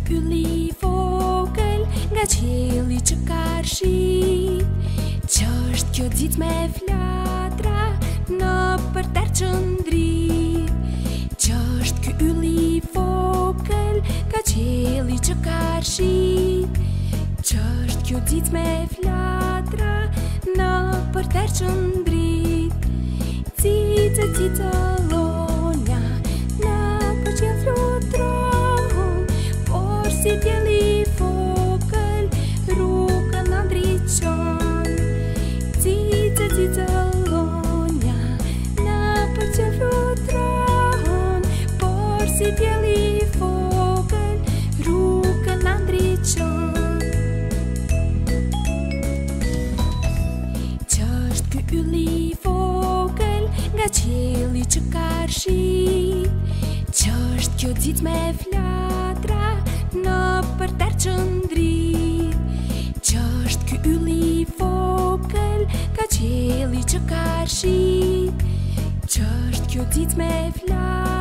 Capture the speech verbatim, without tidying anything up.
ky ylli vogël nga qielli që ka rshi. Që është kjo ditë me flatra në përter që ndrit. Që është ky ylli vogël nga qielli që ka rshi. Që është kjo ditë me flatra në përter që ndrit. Cice, cice, lonja në përqell flutron, por si dielli vogël rrugën na ndriçon. Cice, cice, lonja në përqell flutron, por si dielli vogël rrugën na ndriçon. Që është ky ylli vogël nga qielli që ka rshi. Që është kjo ditë me flatra në përter që ndrit. Që është ky ylli vogël nga qielli që ka rshi. Që është kjo ditë me flatra